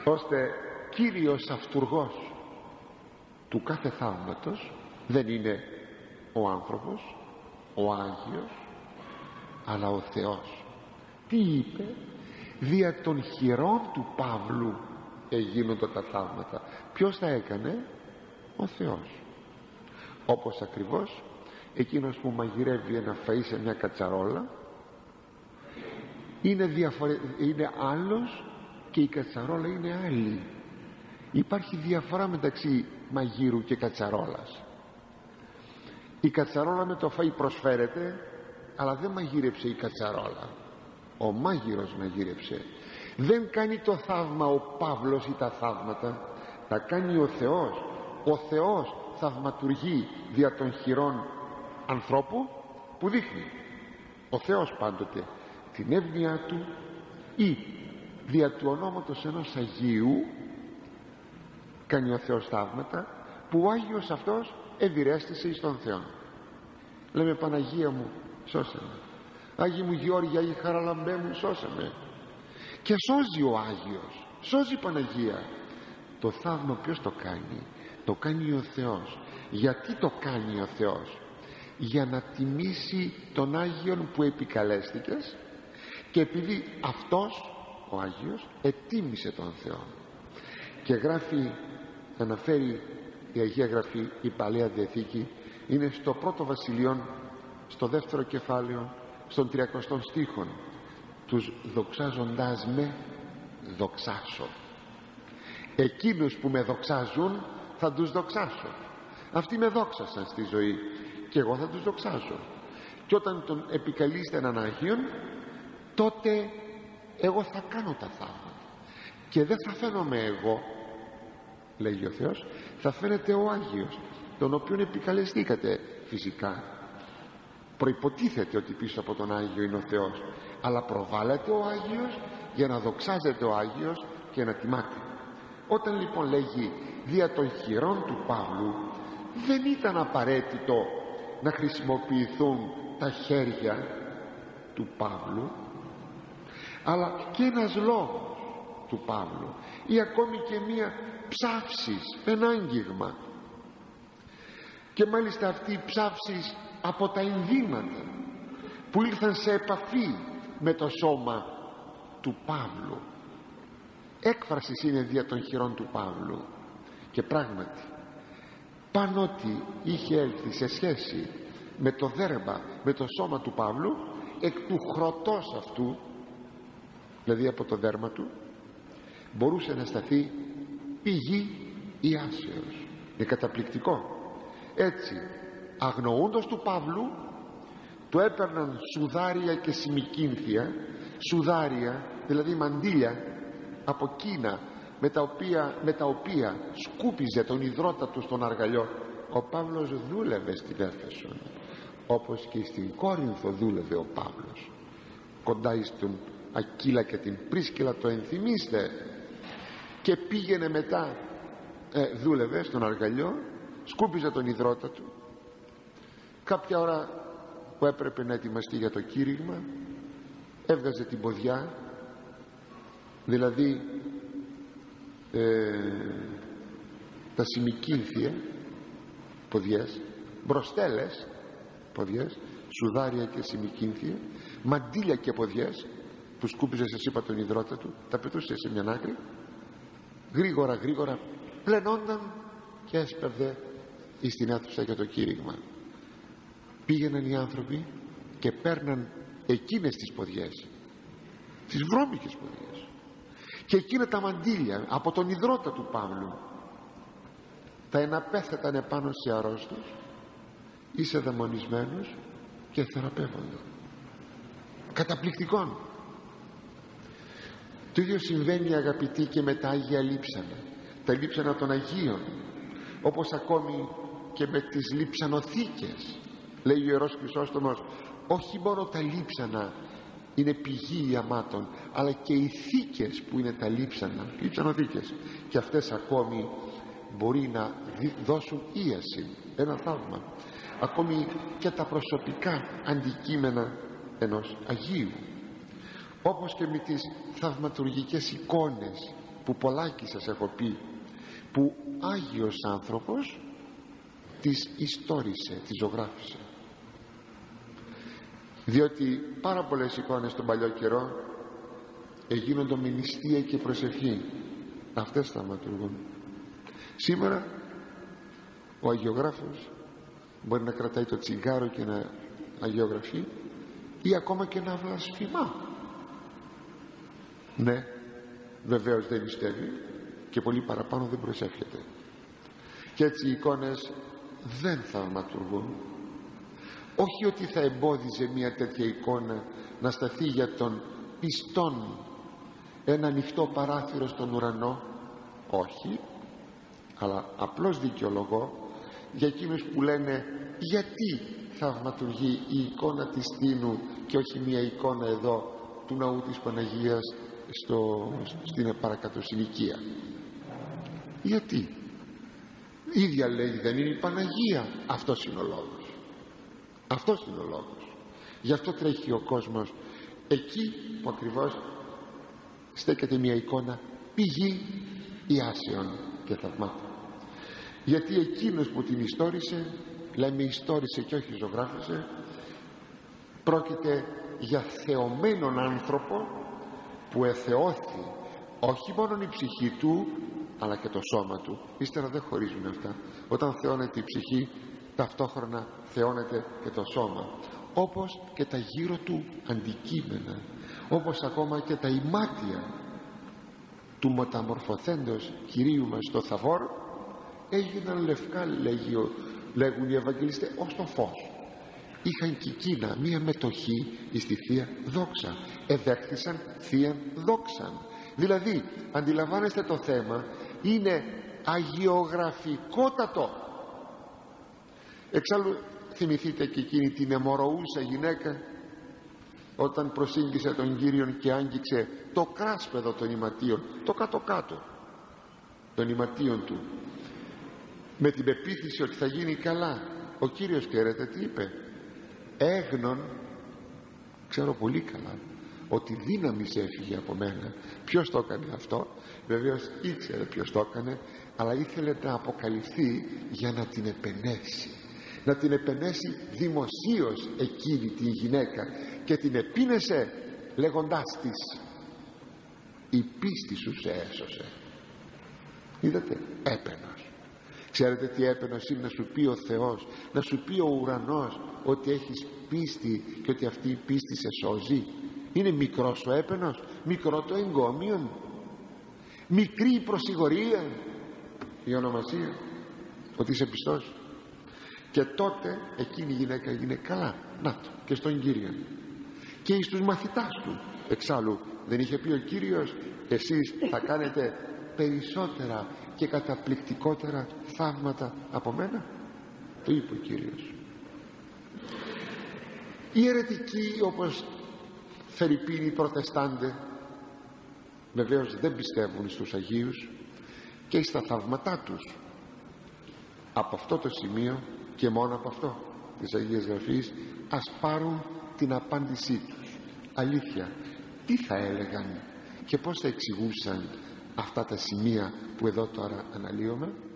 ώστε κύριος αυτουργός του κάθε θαύματος δεν είναι ο άνθρωπος, ο Άγιος, αλλά ο Θεός. Τι είπε? Δια των χειρών του Παύλου εγίνονται τα θαύματα. Ποιος τα έκανε? Ο Θεός. Όπως ακριβώς εκείνος που μαγειρεύει ένα φαΐ σε μια κατσαρόλα είναι άλλος και η κατσαρόλα είναι άλλη. Υπάρχει διαφορά μεταξύ μαγείρου και κατσαρόλας. Η κατσαρόλα με το φαΐ προσφέρεται, αλλά δεν μαγείρεψε η κατσαρόλα, ο μάγειρος μαγείρεψε. Δεν κάνει το θαύμα ο Παύλος ή τα θαύματα, τα κάνει ο Θεός. Ο Θεός θαυματουργεί δια των χειρών ανθρώπου που δείχνει ο Θεός πάντοτε την εύνοια του, ή δια του ονόματος ενός Αγίου κάνει ο Θεός θαύματα που ο Άγιος αυτός ευηρέστησε εις τον Θεό. Λέμε Παναγία μου σώσε με, Άγιοι μου Γεώργια ή Χαραλαμπέ μου σώσε με, και σώζει ο Άγιος, σώζει η Παναγία. Το θαύμα ποιος το κάνει? Το κάνει ο Θεός. Γιατί το κάνει ο Θεός? Για να τιμήσει τον Άγιον που επικαλέστηκες, και επειδή αυτός ο Άγιος ετίμησε τον Θεό. Και γράφει, αναφέρει η Αγία Γραφή, η Παλαιά Διαθήκη, είναι στο πρώτο Βασιλείον, στο δεύτερο κεφάλαιο, στον 30 στίχον, τους δοξάζοντάς με δοξάσω. Εκείνους που με δοξάζουν θα τους δοξάσω. Αυτοί με δόξασαν στη ζωή και εγώ θα τους δοξάσω. Και όταν τον επικαλείστε έναν Άγιον, τότε εγώ θα κάνω τα θαύματα και δεν θα φαίνομαι εγώ, λέγει ο Θεός, θα φαίνεται ο Άγιος τον οποίον επικαλεστήκατε. Φυσικά προϋποτίθεται ότι πίσω από τον Άγιο είναι ο Θεός, αλλά προβάλλεται ο Άγιος για να δοξάζεται ο Άγιος και να τιμάται. Όταν λοιπόν λέγει δια των χειρών του Παύλου, δεν ήταν απαραίτητο να χρησιμοποιηθούν τα χέρια του Παύλου, αλλά και ένας λόγος του Παύλου, ή ακόμη και μία ψάυσης, ένα άγγιγμα, και μάλιστα αυτή η ψάυσης από τα ενδύματα που ήλθαν σε επαφή με το σώμα του Παύλου. Έκφρασης είναι δια των χειρών του Παύλου. Και πράγματι πάνω ότι είχε έλθει σε σχέση με το δέρμα, με το σώμα του Παύλου, εκ του χρωτός αυτού, δηλαδή από το δέρμα του, μπορούσε να σταθεί πηγή ιάσεως. Είναι καταπληκτικό. Έτσι αγνοούντος του Παύλου, του έπαιρναν σουδάρια και σημικίνθια. Σουδάρια δηλαδή μαντήλια από κίνα, με τα οποία σκούπιζε τον υδρότα του στον αργαλιό. Ο Παύλος δούλευε στην Έφεσον, όπως και στην Κόρινθο δούλευε ο Παύλος, κοντά εις τον Ακύλα και την Πρίσκυλα, το ενθυμίστε. Και πήγαινε μετά, δούλευε στον αργαλιό, σκούπιζε τον υδρότα του. Κάποια ώρα που έπρεπε να ετοιμαστεί για το κήρυγμα, έβγαζε την ποδιά, δηλαδή τα σημικίνθια ποδιές, μπροστέλες ποδιές, σουδάρια και σημικίνθια, μαντήλια και ποδιές που σκούπιζε, σας είπα, τον υδρότα του, τα πετούσε σε μια άκρη, γρήγορα γρήγορα πλενόνταν και έσπευδε εις την αίθουσα για το κήρυγμα. Πήγαιναν οι άνθρωποι και παίρναν εκείνες τις ποδιές, τις βρώμικες ποδιές, και εκείνα τα μαντήλια από τον υδρότα του Παύλου, τα εναπέθετανε πάνω σε αρρώστους ή σε δαιμονισμένους και θεραπεύονταν. Καταπληκτικόν. Το ίδιο συμβαίνει, αγαπητοί, και με τα Άγια Λείψανα, τα λείψανα των Αγίων, όπως ακόμη και με τις λειψανοθήκες. Λέει ο Ιερός Χρυσόστομος, όχι μόνο τα λείψανα είναι πηγή ιαμάτων, αλλά και οι θήκες που είναι τα λείψανα, λειψανοθήκες, και αυτές ακόμη μπορεί να δώσουν ίαση, ένα θαύμα. Ακόμη και τα προσωπικά αντικείμενα ενός Αγίου, όπως και με τις θαυματουργικές εικόνες που πολλάκι σας έχω πει, που Άγιος άνθρωπος τις ιστόρισε, τις ζωγράφισε. Διότι πάρα πολλές εικόνες τον παλιό καιρό έγινονται με νηστεία και προσευχή, αυτές θαυματουργούν. Σήμερα ο αγιογράφος μπορεί να κρατάει το τσιγάρο και να αγιογραφεί, ή ακόμα και να βλασφημά. Ναι, βεβαίως δεν νηστεύει και πολύ παραπάνω δεν προσεύχεται. Και έτσι οι εικόνες δεν θαυματουργούν. Όχι ότι θα εμπόδιζε μια τέτοια εικόνα να σταθεί για τον πιστόν ένα ανοιχτό παράθυρο στον ουρανό, όχι, αλλά απλώς δικαιολογώ για εκείνους που λένε γιατί θαυματουργεί η εικόνα της Τίνου και όχι μια εικόνα εδώ του ναού της Παναγίας στην παρακάτω συνοικία. Γιατί? Ίδια λέει, δεν είναι η Παναγία? Αυτός είναι ο λόγος. Αυτός είναι ο λόγος. Γι' αυτό τρέχει ο κόσμος εκεί που ακριβώς στέκεται μια εικόνα, πηγή ιάσεων και θαυμάτων. Γιατί εκείνος που την ιστόρισε, λέμε ιστόρισε και όχι ζωγράφισε, πρόκειται για θεωμένον άνθρωπο που εθεώθη όχι μόνο η ψυχή του αλλά και το σώμα του. Ύστερα δεν χωρίζουν αυτά. Όταν θεώνεται η ψυχή, ταυτόχρονα θεώνεται και το σώμα, όπως και τα γύρω του αντικείμενα, όπως ακόμα και τα ημάτια του μεταμορφωθέντος Κυρίου μας στο Θαβόρ έγιναν λευκά, λέγουν οι Ευαγγελιστές, ως το φως. Είχαν και εκείνα μία μετοχή στη Θεία Δόξα, εδέχθησαν Θεία Δόξαν. Δηλαδή αντιλαμβάνεστε το θέμα, είναι αγιογραφικότατο. Εξάλλου θυμηθείτε και εκείνη την αιμορροούσα γυναίκα όταν προσήγγισε τον Κύριον και άγγιξε το κράσπεδο των ηματίων, το κάτω-κάτω των ηματίων του, με την πεποίθηση ότι θα γίνει καλά. Ο Κύριος, ξέρετε τι είπε? Έγνον, ξέρω πολύ καλά ότι δύναμη έφυγε από μένα. Ποιος το έκανε αυτό? Βεβαίως ήξερε ποιος το έκανε, αλλά ήθελε να αποκαλυφθεί για να την επενέσει, να την επενέσει δημοσίως εκείνη τη γυναίκα, και την επίνεσε λέγοντάς της, η πίστη σου σε έσωσε. Είδατε, έπαινος. Ξέρετε τι έπαινος είναι? Να σου πει ο Θεός, να σου πει ο ουρανός ότι έχεις πίστη και ότι αυτή η πίστη σε σώζει. Είναι μικρός ο έπαινος, μικρό το εγκόμιον, μικρή η προσιγωρία, η ονομασία ότι είσαι πιστός. Και τότε εκείνη η γυναίκα έγινε καλά, να το, και στον Κύριο και στους μαθητάς του. Εξάλλου δεν είχε πει ο Κύριος, εσείς θα κάνετε περισσότερα και καταπληκτικότερα θαύματα από μένα? Το είπε ο Κύριος. Οι αιρετικοί, όπως φερειπίνοι προτεστάντε, βεβαίως δεν πιστεύουν στους Αγίους και στα θαύματά τους. Από αυτό το σημείο και μόνο από αυτό της Αγίας Γραφής ας πάρουν την απάντησή τους. Αλήθεια, τι θα έλεγαν και πώς θα εξηγούσαν αυτά τα σημεία που εδώ τώρα αναλύουμε?